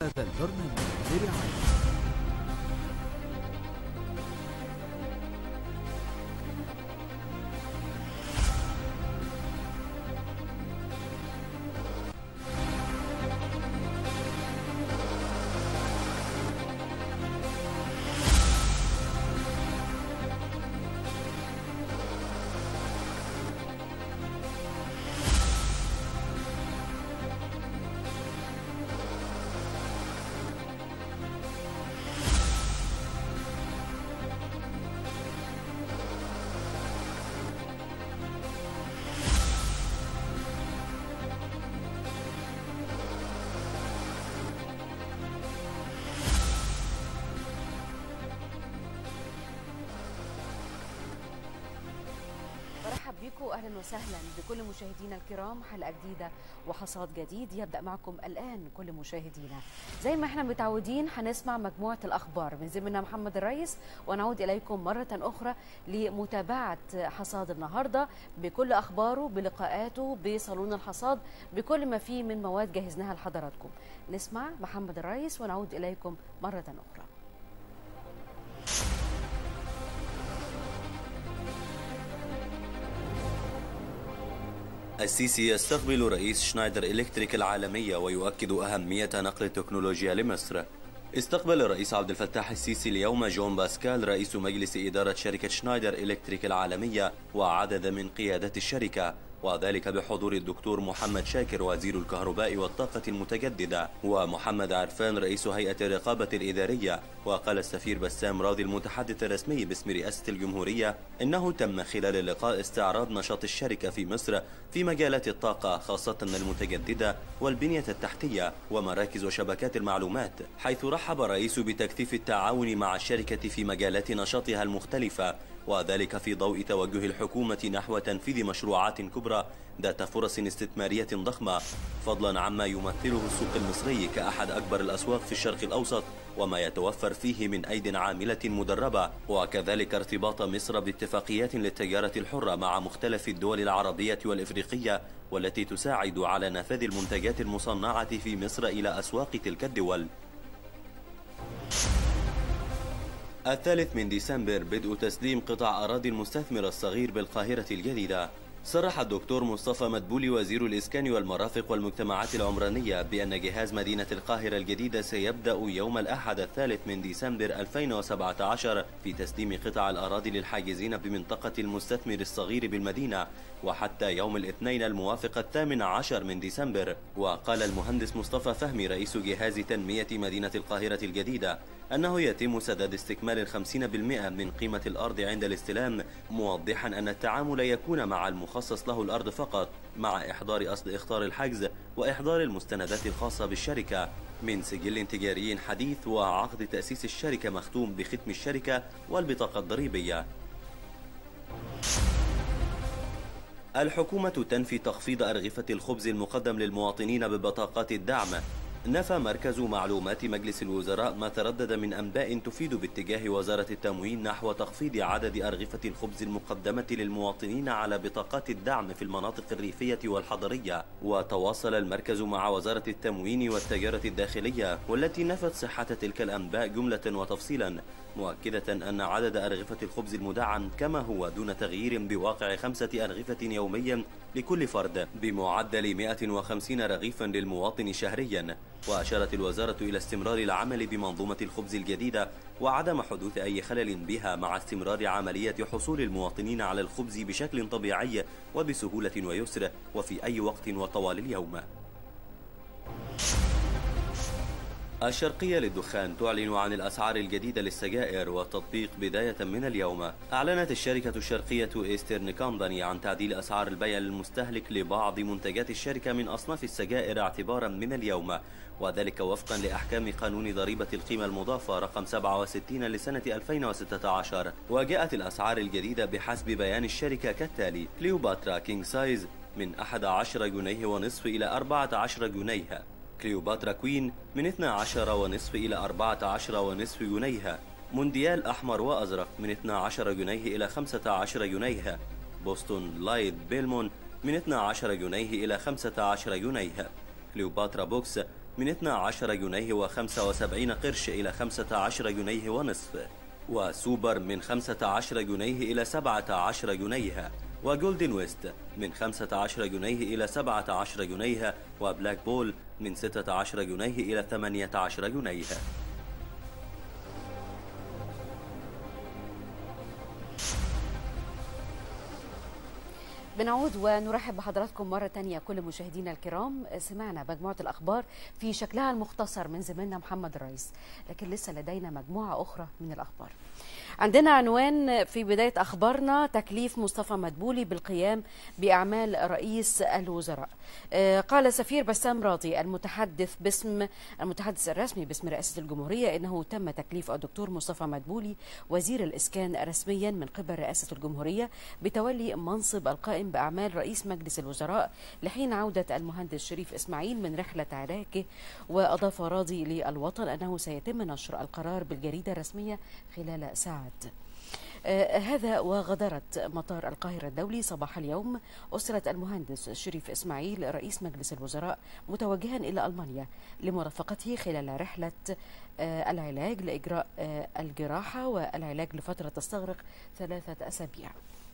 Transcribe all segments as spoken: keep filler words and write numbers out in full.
هذا البرنامج برعاية بكم اهلا وسهلا بكل مشاهدينا الكرام. حلقه جديده وحصاد جديد يبدا معكم الان كل مشاهدينا. زي ما احنا متعودين هنسمع مجموعه الاخبار من زميلنا محمد الرئيس، ونعود اليكم مره اخرى لمتابعه حصاد النهارده بكل اخباره بلقاءاته بصالون الحصاد بكل ما فيه من مواد جهزناها لحضراتكم. نسمع محمد الرئيس ونعود اليكم مره اخرى. السيسي يستقبل رئيس شنايدر إلكتريك العالمية ويؤكد أهمية نقل التكنولوجيا لمصر. استقبل الرئيس عبد الفتاح السيسي اليوم جون باسكال رئيس مجلس إدارة شركة شنايدر إلكتريك العالمية وعدد من قيادات الشركة، وذلك بحضور الدكتور محمد شاكر وزير الكهرباء والطاقة المتجددة ومحمد عرفان رئيس هيئة الرقابة الإدارية. وقال السفير بسام راضي المتحدث الرسمي باسم رئاسة الجمهورية إنه تم خلال اللقاء استعراض نشاط الشركة في مصر في مجالات الطاقة خاصة المتجددة والبنية التحتية ومراكز وشبكات المعلومات، حيث رحب الرئيس بتكثيف التعاون مع الشركة في مجالات نشاطها المختلفة، وذلك في ضوء توجه الحكومة نحو تنفيذ مشروعات كبرى ذات فرص استثمارية ضخمة، فضلا عما يمثله السوق المصري كأحد أكبر الأسواق في الشرق الأوسط وما يتوفر فيه من أيد عاملة مدربة، وكذلك ارتباط مصر باتفاقيات للتجارة الحرة مع مختلف الدول العربية والإفريقية والتي تساعد على نفاذ المنتجات المصنعة في مصر إلى أسواق تلك الدول. الثالث من ديسمبر بدء تسليم قطع أراضي المستثمر الصغير بالقاهرة الجديدة. صرح الدكتور مصطفى مدبولي وزير الإسكان والمرافق والمجتمعات العمرانية بأن جهاز مدينة القاهرة الجديدة سيبدأ يوم الأحد الثالث من ديسمبر ألفين وسبعة عشر في تسليم قطع الأراضي للحاجزين بمنطقة المستثمر الصغير بالمدينة، وحتى يوم الاثنين الموافق الثامن عشر من ديسمبر. وقال المهندس مصطفى فهمي رئيس جهاز تنمية مدينة القاهرة الجديدة أنه يتم سداد استكمال الخمسين بالمئة من قيمة الأرض عند الاستلام، موضحا أن التعامل يكون مع المخصص له الأرض فقط مع إحضار أصل إخطار الحجز وإحضار المستندات الخاصة بالشركة من سجل تجاري حديث وعقد تأسيس الشركة مختوم بختم الشركة والبطاقة الضريبية. الحكومة تنفي تخفيض أرغفة الخبز المقدم للمواطنين ببطاقات الدعم. نفى مركز معلومات مجلس الوزراء ما تردد من أنباء تفيد باتجاه وزارة التموين نحو تخفيض عدد أرغفة الخبز المقدمة للمواطنين على بطاقات الدعم في المناطق الريفية والحضرية. وتواصل المركز مع وزارة التموين والتجارة الداخلية والتي نفت صحة تلك الأنباء جملة وتفصيلا، مؤكدة أن عدد أرغفة الخبز المدعم كما هو دون تغيير بواقع خمسة أرغفة يوميا لكل فرد بمعدل مئة وخمسين رغيفا للمواطن شهريا. وأشارت الوزارة إلى استمرار العمل بمنظومة الخبز الجديدة وعدم حدوث أي خلل بها مع استمرار عملية حصول المواطنين على الخبز بشكل طبيعي وبسهولة ويسر وفي أي وقت وطوال اليوم. الشرقية للدخان تعلن عن الأسعار الجديدة للسجائر والتطبيق بداية من اليوم. أعلنت الشركة الشرقية إيسترن كومباني عن تعديل أسعار البيع للمستهلك لبعض منتجات الشركة من أصناف السجائر اعتبارا من اليوم، وذلك وفقا لأحكام قانون ضريبة القيمة المضافة رقم سبعة وستين لسنة ألفين وستة عشر. وجاءت الأسعار الجديدة بحسب بيان الشركة كالتالي: كليوباترا كينج سايز من أحد عشر جنيه ونصف إلى أربعة عشر جنيه، كليوباترا كوين من اثني عشر ونصف إلى أربعة عشر ونصف جنيه، مونديال أحمر وأزرق من اثني عشر جنيه إلى خمسة عشر جنيه، بوسطن لايت بيلمون من اثني عشر جنيه إلى خمسة عشر جنيه، كليوباترا بوكس من اثني عشر جنيه وخمسة وسبعين قرش إلى خمسة عشر جنيه ونصف، وسوبر من خمسة عشر جنيه إلى سبعة عشر جنيه، وجولدن ويست من خمسة عشر جنيه إلى سبعة عشر جنيه، وبلاك بول من ستة عشر جنيه إلى ثمانية عشر جنيه. بنعود ونرحب بحضراتكم مرة تانية كل مشاهدينا الكرام. سمعنا مجموعة الأخبار في شكلها المختصر من زميلنا محمد الرئيس، لكن لسه لدينا مجموعة أخرى من الأخبار. عندنا عنوان في بداية أخبارنا: تكليف مصطفى مدبولي بالقيام بأعمال رئيس الوزراء. قال سفير بسام راضي المتحدث باسم المتحدث الرسمي باسم رئاسة الجمهورية إنه تم تكليف الدكتور مصطفى مدبولي وزير الإسكان رسميا من قبل رئاسة الجمهورية بتولي منصب القائم بأعمال رئيس مجلس الوزراء لحين عودة المهندس شريف إسماعيل من رحلة عراقه. وأضاف راضي للوطن أنه سيتم نشر القرار بالجريدة الرسمية خلال ساعات. آه هذا وغادرت مطار القاهرة الدولي صباح اليوم أسرة المهندس شريف إسماعيل رئيس مجلس الوزراء متوجها إلى ألمانيا لمرافقته خلال رحلة آه العلاج لإجراء آه الجراحة والعلاج لفترة تستغرق ثلاثة أسابيع.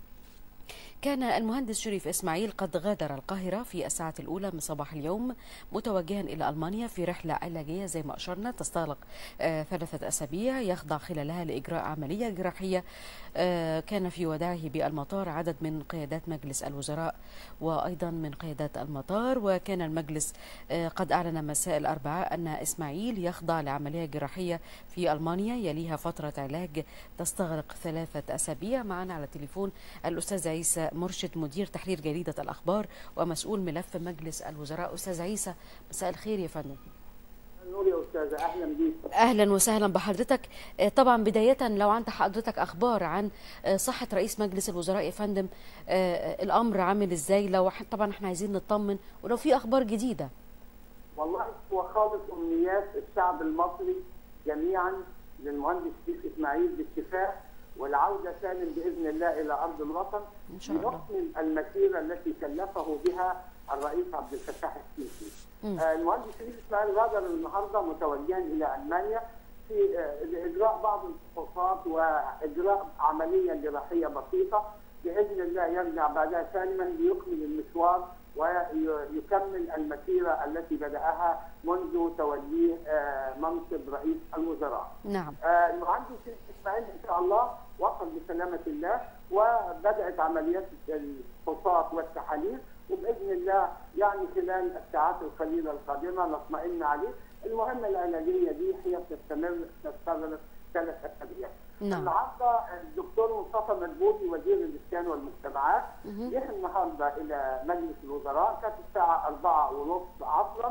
كان المهندس شريف إسماعيل قد غادر القاهرة في الساعة الأولى من صباح اليوم متوجها إلى ألمانيا في رحلة علاجية زي ما أشرنا تستغرق آه ثلاثة أسابيع يخضع خلالها لإجراء عملية جراحية. آه كان في وداعه بالمطار عدد من قيادات مجلس الوزراء وأيضا من قيادات المطار. وكان المجلس آه قد أعلن مساء الأربعاء أن إسماعيل يخضع لعملية جراحية في ألمانيا يليها فترة علاج تستغرق ثلاثة أسابيع. معنا على التليفون الأستاذ عيسى مرشد مدير تحرير جريدة الأخبار ومسؤول ملف مجلس الوزراء. أستاذ عيسى مساء الخير يا فندم. نور يا أستاذة، أهلا بيك. أهلا وسهلا بحضرتك. طبعا بداية لو عند حضرتك أخبار عن صحة رئيس مجلس الوزراء يا فندم، الأمر عامل إزاي؟ لو طبعا احنا عايزين نطمن ولو في أخبار جديدة. والله هو خالص أمنيات الشعب المصري جميعا للمهندس شريف إسماعيل بالشفاء والعودة سالم بإذن الله إلى أرض الوطن لنكمل المسيرة التي كلفه بها الرئيس عبد الفتاح السيسي. آه المهندس شريف إسماعيل غادر النهارده متوجها إلى ألمانيا في آه لإجراء بعض الفحوصات وإجراء عملية جراحية بسيطة. بإذن الله يرجع بعدها سالما ليكمل المشوار ويكمل المسيرة التي بدأها منذ توليه آه منصب رئيس الوزراء. نعم. آه المهندس شريف إسماعيل إن شاء الله وصل بسلامة الله وبدأت عمليات الفحوصات والتحاليل، وبإذن الله يعني خلال الساعات القليلة القادمة نطمئن عليه. المهمة العلاجية دي هي بتستمر تستغرق ثلاث أسابيع. نعم. النهارده الدكتور مصطفى مدبولي وزير الإسكان والمجتمعات جه النهارده إلى مجلس الوزراء، كانت الساعة أربعة ونصف عصرا،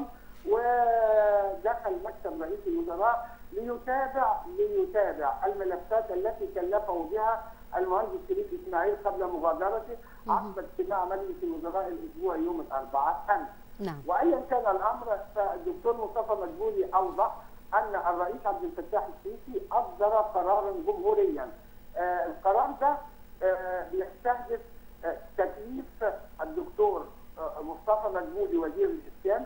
ودخل مكتب رئيس الوزراء ليتابع ليتابع الملفات التي كلفه بها المهندس شريف إسماعيل قبل مغادرته عقب اجتماع مجلس الوزراء الأسبوعي يوم الأربعاء أمس. نعم. وأيا كان الأمر فالدكتور مصطفى مدبولي أوضح أن الرئيس عبد الفتاح السيسي أصدر قرارا جمهوريا. آه القرار ده آه يستهدف آه تكليف الدكتور آه مصطفى مدبولي وزير الإسكان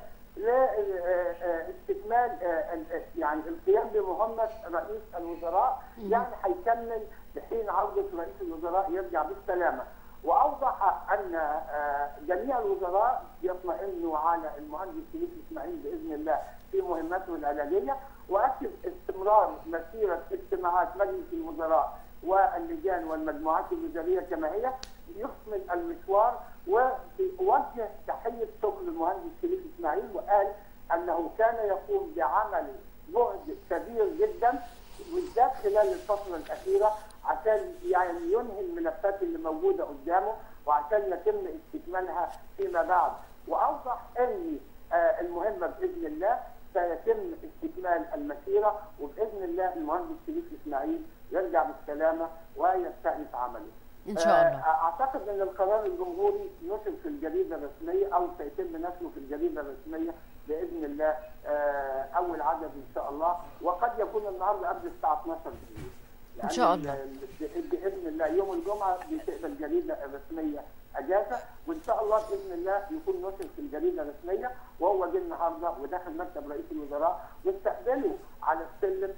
لاستكمال يعني القيام بمهمة رئيس الوزراء، يعني هيكمل لحين عودة رئيس الوزراء يرجع بالسلامة. وأوضح أن جميع الوزراء يطمئنوا على المهندس شريف إسماعيل بإذن الله في مهمته العلاجية، وأكد استمرار مسيرة اجتماعات مجلس الوزراء واللجان والمجموعات الوزارية كما هي ليكمل المشوار. ووجه تحية شكر للمهندس شريف إسماعيل وقال أنه كان يقوم بعمل جهد كبير جدا بالذات خلال الفترة الأخيرة عشان يعني ينهي الملفات اللي موجودة قدامه وعشان يتم استكمالها فيما بعد. وأوضح أن المهمة بإذن الله سيتم استكمال المسيرة، وبإذن الله المهندس شريف إسماعيل يرجع بالسلامة ويستأنف عمله. إن شاء الله. أعتقد أن القرار الجمهوري نشر في الجريدة الرسمية أو سيتم نشره في الجريدة الرسمية بإذن الله أول عدد إن شاء الله، وقد يكون النهارده قبل الساعة اثناشر بالليل. إن شاء الله. بإذن الله يوم الجمعة بتبقى الجريدة الرسمية اجازه، وان شاء الله باذن الله يكون نشر في الجريده الرسميه. وهو جه النهارده وداخل مكتب رئيس الوزراء واستقبله على السلم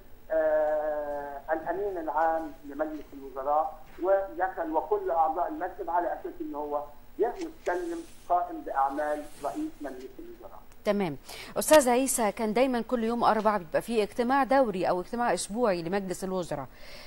آه الامين العام لمجلس الوزراء، ودخل وكل اعضاء المكتب على اساس ان هو يتكلم قائم باعمال رئيس مجلس الوزراء. تمام. استاذ عيسى، كان دايما كل يوم اربعاء بيبقى فيه اجتماع دوري او اجتماع اسبوعي لمجلس الوزراء.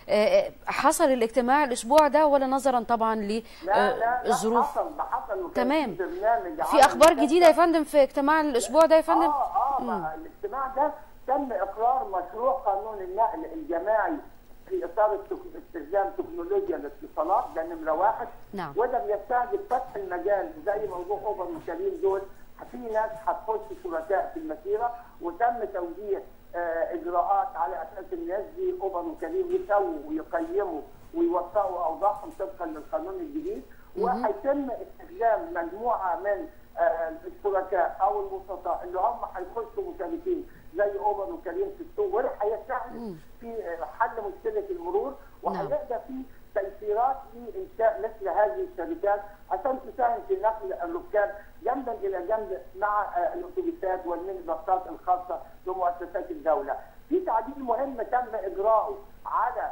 حصل الاجتماع الاسبوع ده ولا نظرا طبعا للظروف؟ لا حصل حصل تمام. في, في اخبار جديده يا فندم في اجتماع الاسبوع ده يا فندم؟ اه اه الاجتماع ده تم اقرار مشروع قانون النقل الجماعي في اطار استخدام تكنولوجيا الاتصالات، ده نمره واحد. نعم. وده بيستهدف فتح المجال زي موضوع اوبر وكريم دول، في ناس هتخش شركاء في المسيره، وتم توجيه آه اجراءات على اساس الناس دي اوبر وكريم يسووا ويقيموا ويوثقوا اوضاعهم طبقا للقانون الجديد، وهيتم استخدام مجموعه من آه الشركاء او الوسطاء اللي هم هيخشوا مشاركين زي اوبر وكريم في السوق، وده هيساعد في حل مشكله المرور، وهيبقى في تيسيرات لانشاء مثل هذه الشركات عشان تساهم في نقل الركاب جنبا الى جنب مع الاتوبيسات والميني باصات الخاصه بمؤسسات الدوله. في تعديل مهم تم اجراؤه على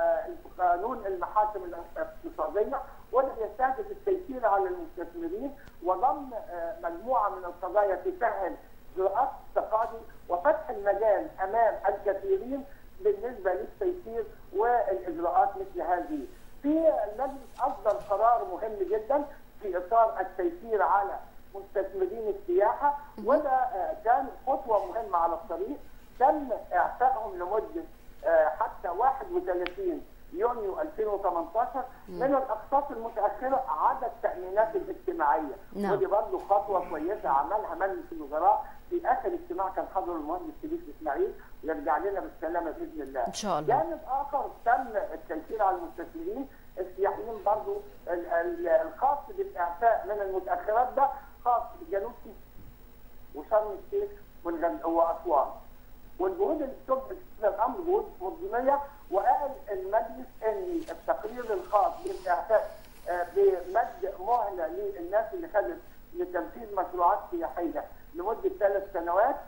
قانون المحاكم الاقتصاديه، وده يستهدف التيسير على المستثمرين وضم مجموعه من القضايا تسهل اجراءات التقاضي وفتح المجال امام الكثيرين بالنسبه للتيسير والاجراءات مثل هذه. في المجلس اصدر قرار مهم جدا في اطار التيسير على مستثمرين السياحه، وده كان خطوه مهمه على الطريق. تم اعفائهم لمده حتى واحد وثلاثين يونيو ألفين وثمانية عشر من الاقساط المتاخره عدا التامينات الاجتماعيه. نعم. ودي برضه خطوه كويسه عملها مجلس الوزراء في اخر اجتماع كان حضره المهندس شريف اسماعيل، ويرجع لنا بالسلامه باذن الله. ان شاء الله. جانب اخر تم التيسير على المستثمرين السياحيين برضه الخاص بالاعفاء من المتاخرات، ده خاص بجنوب سيناء وشرم الشيخ واسوان. والجهود اللي بتبذل في الامر جهود منظميه، وقال المجلس ان التقرير الخاص بالاعفاء بمد مهله للناس اللي خدت لتنفيذ مشروعات سياحيه لمده ثلاث سنوات،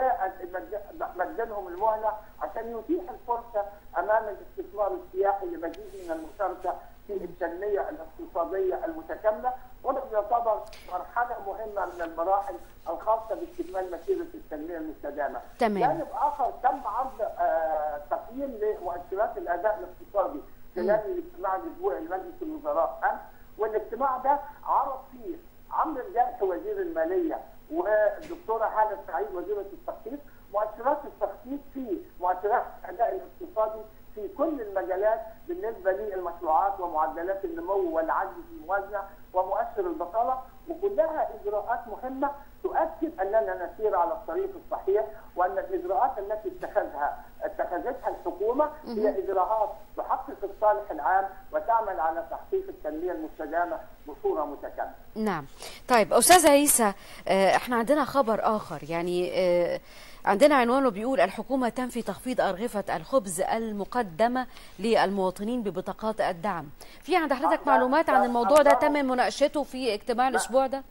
ومدنهم المهله عشان يتيح الفرصه امام الاستثمار السياحي لمزيد من المشاركه في التنميه الاقتصاديه المتكامله، وده يعتبر مرحله مهمه من المراحل الخاصه باستكمال مسيره التنميه المستدامه. تمام. جانب اخر تم عرض آه تقييم لمؤشرات الاداء الاقتصادي خلال الاجتماع الاسبوعي لمجلس الوزراء امس، والاجتماع ده عرض فيه عمرو الجرح وزير الماليه والدكتوره هاله سعيد وزيره التخطيط مؤشرات التخطيط في مؤشرات الاداء الاقتصادي في كل المجالات بالنسبه للمشروعات ومعدلات النمو والعجز في الموازنه ومؤشر البطاله، وكلها اجراءات مهمه تؤكد اننا نسير على الطريق الصحيح، وان الاجراءات التي اتخذها اتخذتها الحكومه هي اجراءات تحقق الصالح العام وتعمل على تحقيق التنميه المستدامه بصوره متكامله. نعم. طيب استاذ عيسى، احنا عندنا خبر اخر، يعني عندنا عنوانه بيقول الحكومه تنفي تخفيض ارغفه الخبز المقدمه للمواطنين ببطاقات الدعم. في عند حضرتك معلومات عن الموضوع ده تم مناقشته في اجتماع الاسبوع ده؟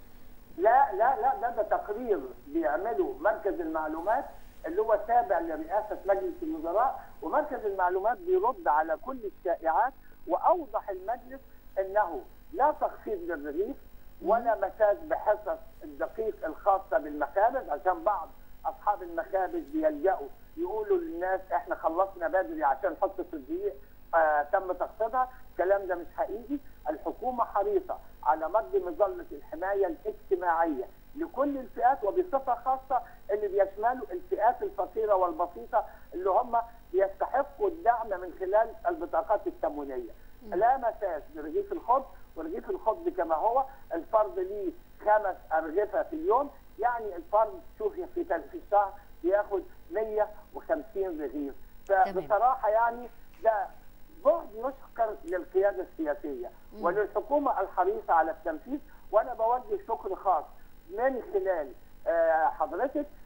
لا لا لا ده, ده تقرير بيعمله مركز المعلومات اللي هو تابع لرئاسه مجلس الوزراء، ومركز المعلومات بيرد على كل الشائعات، واوضح المجلس انه لا تخفيض للرغيف ولا مساس بحصص الدقيق الخاصه بالمخابز، عشان بعض اصحاب المخابز بيلجأوا يقولوا للناس احنا خلصنا بدري عشان حصه الدقيق آه تم تخفيضها. الكلام ده مش حقيقي. الحكومه حريصه على مد مظله الحمايه الاجتماعيه لكل الفئات، وبصفه خاصه اللي بيشملوا الفئات الفقيره والبسيطه اللي هم يستحقوا الدعم من خلال البطاقات التموينيه. لا مساس برغيف الخبز، ورغيف الخبز كما هو الفرد ليه خمس ارغفه في اليوم، يعني الفرد شوف في في الشهر بياخد مية وخمسين رغيف. فبصراحه يعني ده بعد يشكر للقياده السياسيه وللحكومه الحريصه على التنفيذ، وانا بوجه شكر خاص من خلال حضرتك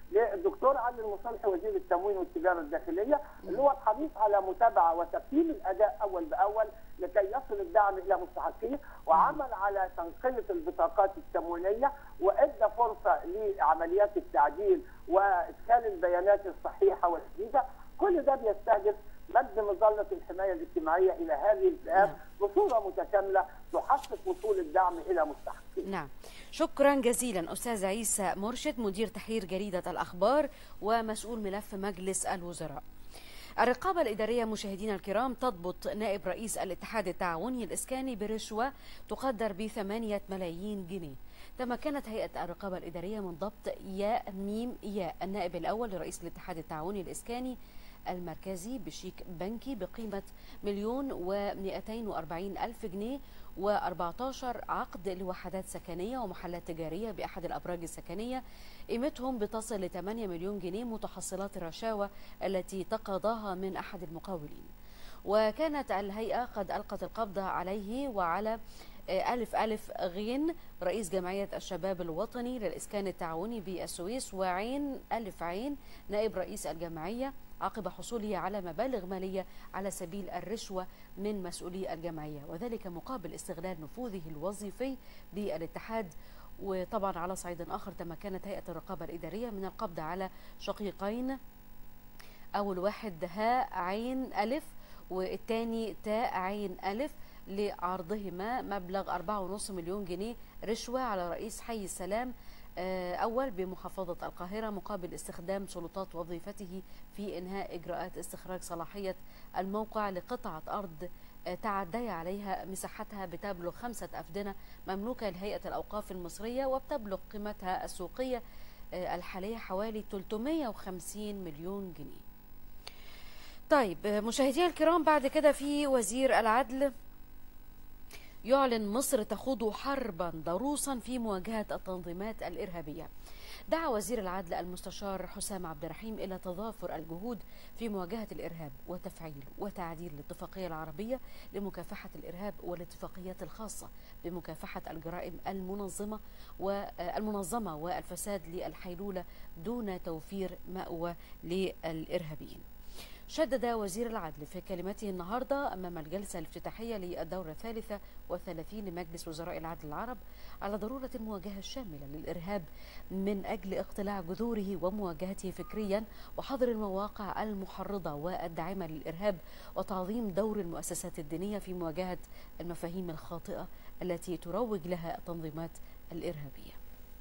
للدكتور علي المصلحي وزير التموين والتجاره الداخليه، اللي هو الحريص على متابعه وتقييم الاداء اول باول لكي يصل الدعم الى مستحقيه، وعمل على تنقيه البطاقات التموينيه، وادى فرصه لعمليات التعديل وادخال البيانات الصحيحه والجديده. كل ده بيستهدف مد مظله الحمايه الاجتماعيه الى هذه الفئات بصوره متكامله تحقق وصول الدعم الى مستحقيه. نعم، شكرا جزيلا استاذ عيسى مرشد مدير تحرير جريده الاخبار ومسؤول ملف مجلس الوزراء. الرقابة الإدارية مشاهدينا الكرام تضبط نائب رئيس الاتحاد التعاوني الإسكاني برشوة تقدر بثمانية ملايين جنيه. تمكنت هيئة الرقابة الإدارية من ضبط ياء ميم ياء النائب الأول لرئيس الاتحاد التعاوني الإسكاني المركزي بشيك بنكي بقيمة مليون ومئتين وأربعين ألف جنيه و14 عقد لوحدات سكنية ومحلات تجارية بأحد الأبراج السكنية قيمتهم بتصل ل ثمانية مليون جنيه متحصلات الرشاوى التي تقاضاها من أحد المقاولين. وكانت الهيئة قد ألقت القبض عليه وعلى ألف ألف غين رئيس جمعية الشباب الوطني للإسكان التعاوني بالسويس، وعين ألف عين نائب رئيس الجمعية عقب حصوله على مبالغ مالية على سبيل الرشوة من مسؤولي الجمعية، وذلك مقابل استغلال نفوذه الوظيفي بالاتحاد. وطبعا على صعيد آخر تمكنت هيئة الرقابة الإدارية من القبض على شقيقين، أول واحد هاء عين ألف والثاني تاء عين ألف، لعرضهما مبلغ أربعة ونصف مليون جنيه رشوة على رئيس حي السلام أول بمحافظة القاهرة مقابل استخدام سلطات وظيفته في إنهاء إجراءات استخراج صلاحية الموقع لقطعة أرض تعدي عليها مساحتها بتبلغ خمسة أفدنة مملوكة لهيئة الأوقاف المصرية، وبتبلغ قيمتها السوقية الحالية حوالي ثلاثمئة وخمسين مليون جنيه. طيب مشاهدينا الكرام، بعد كده في وزير العدل يعلن مصر تخوض حربا ضروسا في مواجهة التنظيمات الإرهابية. دعا وزير العدل المستشار حسام عبد الرحيم إلى تضافر الجهود في مواجهة الإرهاب وتفعيل وتعديل الاتفاقية العربية لمكافحة الإرهاب والاتفاقيات الخاصة بمكافحة الجرائم المنظمة والمنظمة والفساد للحيلولة دون توفير مأوى للإرهابيين. شدد وزير العدل في كلمته النهاردة أمام الجلسة الافتتاحية للدورة الثالثة والثلاثين لمجلس وزراء العدل العرب على ضرورة المواجهة الشاملة للإرهاب من أجل اقتلاع جذوره ومواجهته فكريا، وحظر المواقع المحرضة والداعمة للإرهاب، وتعظيم دور المؤسسات الدينية في مواجهة المفاهيم الخاطئة التي تروج لها التنظيمات الإرهابية.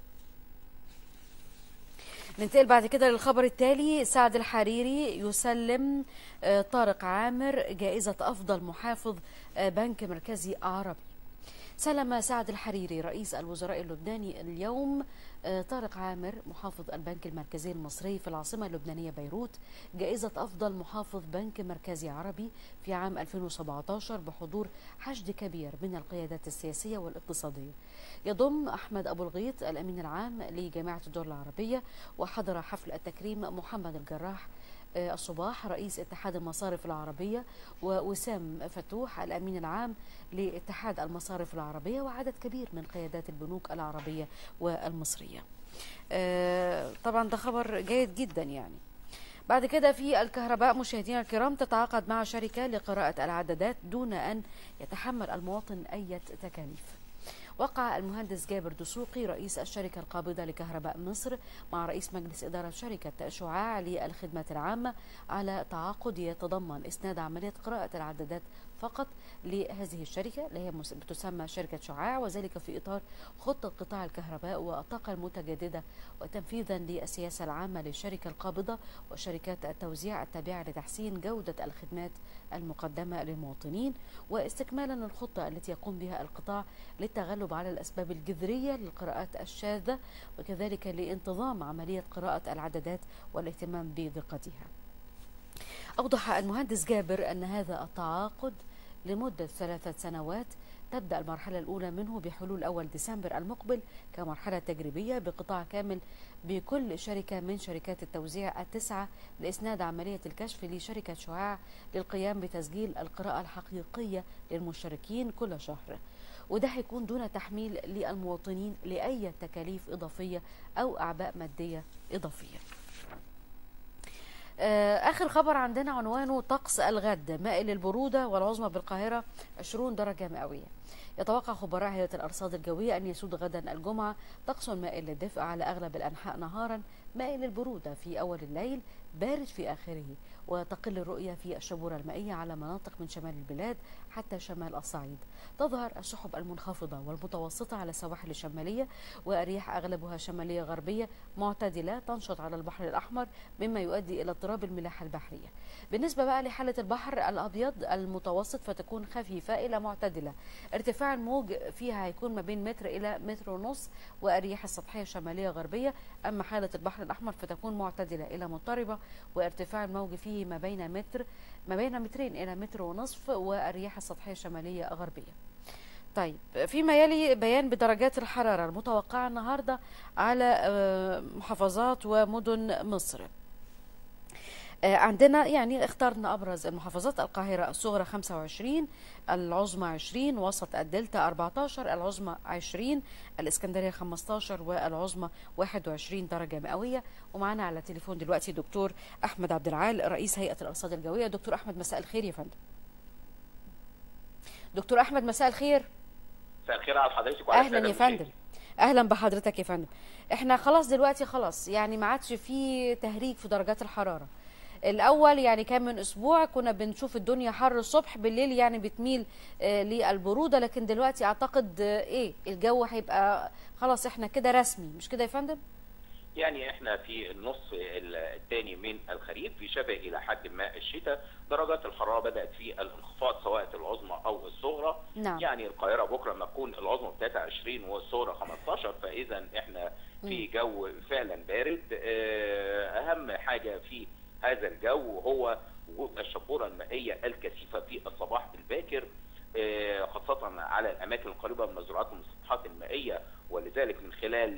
ننتقل بعد كده للخبر التالي. سعد الحريري يسلم طارق عامر جائزة أفضل محافظ بنك مركزي عربي. سلم سعد الحريري رئيس الوزراء اللبناني اليوم طارق عامر محافظ البنك المركزي المصري في العاصمة اللبنانية بيروت جائزة أفضل محافظ بنك مركزي عربي في عام ألفين وسبعة عشر بحضور حشد كبير من القيادات السياسية والاقتصادية. يضم أحمد أبو الغيط الأمين العام لجامعة الدول العربية، وحضر حفل التكريم محمد الجراح الصباح رئيس اتحاد المصارف العربية، ووسام فتوح الأمين العام لاتحاد المصارف العربية، وعدد كبير من قيادات البنوك العربية والمصرية. طبعا ده خبر جيد جدا. يعني بعد كده في الكهرباء مشاهدينا الكرام تتعاقد مع شركة لقراءة العدادات دون أن يتحمل المواطن أي تكاليف. وقع المهندس جابر دسوقي رئيس الشركة القابضة لكهرباء مصر مع رئيس مجلس إدارة شركة شعاع للخدمات العامة على تعاقد يتضمن إسناد عملية قراءة العدادات فقط لهذه الشركة اللي هي بتسمى شركة شعاع، وذلك في إطار خطة قطاع الكهرباء والطاقة المتجددة، وتنفيذا للسياسة العامة للشركة القابضة وشركات التوزيع التابعة لتحسين جودة الخدمات المقدمة للمواطنين، واستكمالا للخطة التي يقوم بها القطاع للتغلب على الأسباب الجذرية للقراءات الشاذة، وكذلك لانتظام عملية قراءة العدادات والاهتمام بدقتها. أوضح المهندس جابر أن هذا التعاقد لمدة ثلاثة سنوات تبدأ المرحلة الأولى منه بحلول أول ديسمبر المقبل كمرحلة تجريبية بقطاع كامل بكل شركة من شركات التوزيع التسعة لإسناد عملية الكشف لشركة شعاع للقيام بتسجيل القراءة الحقيقية للمشتركين كل شهر، وده هيكون دون تحميل للمواطنين لأي تكاليف إضافية أو أعباء مادية إضافية. آخر خبر عندنا عنوانه طقس الغد مائل للبرودة والعظمى بالقاهرة عشرين درجة مئوية. يتوقع خبراء هيئة الأرصاد الجوية أن يسود غدا الجمعة طقس مائل للدفء على أغلب الأنحاء نهارا، مائل للبرودة في أول الليل، بارد في آخره، وتقل الرؤية في الشبورة المائية على مناطق من شمال البلاد حتى شمال الصعيد. تظهر السحب المنخفضة والمتوسطة على السواحل الشمالية، والرياح أغلبها شمالية غربية معتدلة تنشط على البحر الأحمر، مما يؤدي إلى اضطراب الملاحة البحرية. بالنسبة بقى لحالة البحر الأبيض المتوسط فتكون خفيفة إلى معتدلة، ارتفاع الموج فيها هيكون ما بين متر إلى متر ونص، والرياح السطحية شمالية غربية. أما حالة البحر الأحمر فتكون معتدلة إلى مضطربة، وارتفاع الموج فيه ما بين متر ما بين مترين إلى متر ونصف، والرياح السطحية شمالية غربية. طيب، فيما يلي بيان بدرجات الحرارة المتوقعة النهاردة على محافظات ومدن مصر. عندنا يعني اخترنا أبرز المحافظات: القاهرة الصغرى خمسة وعشرين، العظمى عشرين، وسط الدلتا أربعة عشر، العظمى عشرين، الإسكندرية خمسة عشر والعظمى واحد وعشرين درجة مئوية. ومعنا على التليفون دلوقتي دكتور أحمد عبد العال رئيس هيئة الأرصاد الجوية. دكتور أحمد مساء الخير يا فندم. دكتور أحمد مساء الخير. مساء الخير على حضرتك وعلى أهلا يا فندم. اهلا بحضرتك يا فندم. احنا خلاص دلوقتي خلاص يعني ما عادش في تهريج في درجات الحرارة. الاول يعني كان من اسبوع كنا بنشوف الدنيا حر الصبح، بالليل يعني بتميل آه للبروده، لكن دلوقتي اعتقد آه ايه الجو هيبقى خلاص احنا كده رسمي، مش كده يا فندم؟ يعني احنا في النصف الثاني من الخريف، في شبه الى حد ما الشتاء. درجات الحراره بدات في الانخفاض سواء العظمى او الصغرى. نعم. يعني القاهره بكره ما تكون العظمى ثلاثة وعشرين والصغرى خمسة عشر، فاذا احنا في جو فعلا بارد. اهم حاجه في هذا الجو هو وجود الشبوره المائيه الكثيفه في الصباح الباكر، خاصه على الاماكن القريبه من المزروعات والمسطحات المائيه. ولذلك من خلال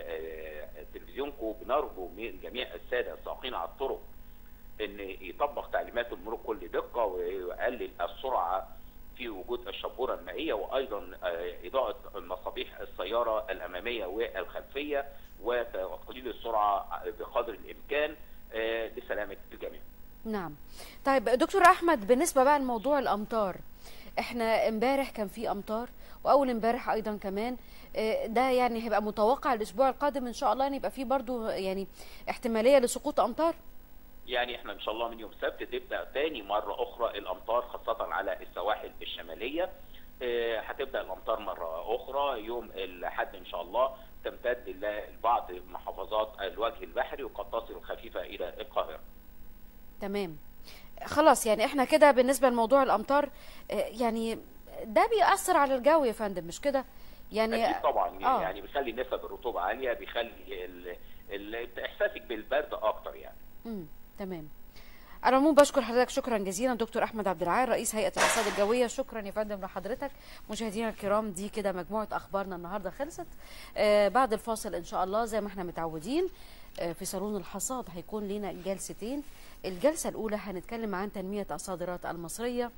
تلفزيونكم بنرجو من جميع الساده السائقين على الطرق ان يطبق تعليمات المرور بكل دقه ويقلل السرعه في وجود الشبوره المائيه، وايضا اضاءه مصابيح السياره الاماميه والخلفيه وتقليل السرعه بقدر الامكان لسلامه الجميع. نعم. طيب دكتور احمد، بالنسبه بقى لموضوع الامطار، احنا امبارح كان في امطار واول امبارح ايضا كمان، ده يعني هيبقى متوقع الاسبوع القادم ان شاء الله ان يبقى فيه برضو يعني احتماليه لسقوط امطار؟ يعني احنا ان شاء الله من يوم السبت تبدا ثاني مره اخرى الامطار خاصه على السواحل الشماليه. هتبدا الامطار مره اخرى يوم الاحد ان شاء الله، تمتد لبعض محافظات الوجه البحري وقد تصل خفيفه الى القاهره. تمام. خلاص يعني احنا كده بالنسبه لموضوع الامطار يعني ده بيأثر على الجو يا فندم، مش كده؟ يعني اكيد طبعا. آه. يعني بيخلي نسب الرطوبه عاليه، بيخلي ال... ال... احساسك بالبرد اكتر يعني. امم تمام. على العموم بشكر حضرتك شكرا جزيلا دكتور احمد عبد العال رئيس هيئه الارصاد الجويه. شكرا يا فندم لحضرتك. مشاهدينا الكرام، دي كده مجموعه اخبارنا النهارده خلصت. آه بعد الفاصل ان شاء الله زي ما احنا متعودين آه في صالون الحصاد هيكون لنا جلستين. الجلسه الاولى هنتكلم عن تنميه الصادرات المصريه،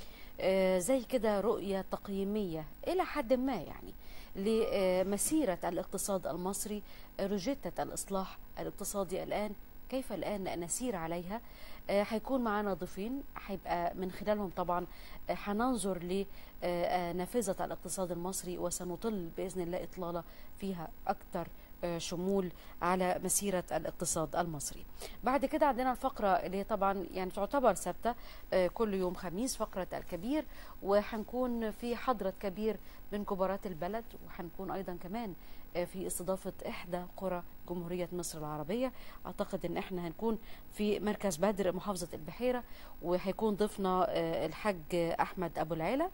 آه زي كده رؤيه تقييميه الى حد ما يعني لمسيره الاقتصاد المصري، روجيتا الاصلاح الاقتصادي الان، كيف الآن نسير عليها. هيكون معنا ضيفين هيبقى من خلالهم طبعا هننظر لنافذة الاقتصاد المصري وسنطل بإذن الله إطلالة فيها أكثر شمول على مسيرة الاقتصاد المصري. بعد كده عندنا الفقرة اللي طبعا يعني تعتبر ثابتة كل يوم خميس، فقرة الكبير، وهنكون في حضرة كبير من كبارات البلد، وهنكون أيضا كمان في استضافة إحدى قرى جمهورية مصر العربية. أعتقد أن احنا هنكون في مركز بدر محافظة البحيرة، وهيكون ضيفنا الحاج أحمد أبو العلا،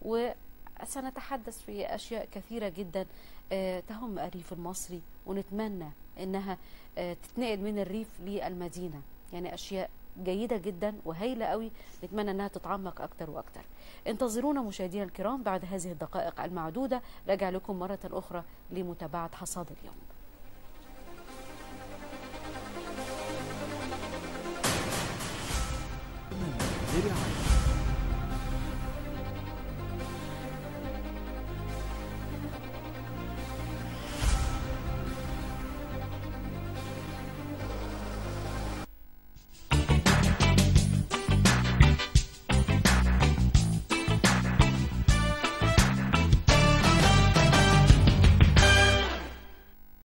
وسنتحدث في أشياء كثيرة جدا تهم الريف المصري، ونتمنى أنها تتنقل من الريف للمدينة. يعني أشياء جيدة جدا وهايلة قوي، نتمنى أنها تتعمق أكتر وأكتر. انتظرونا مشاهدينا الكرام بعد هذه الدقائق المعدودة، راجع لكم مرة أخرى لمتابعة حصاد اليوم.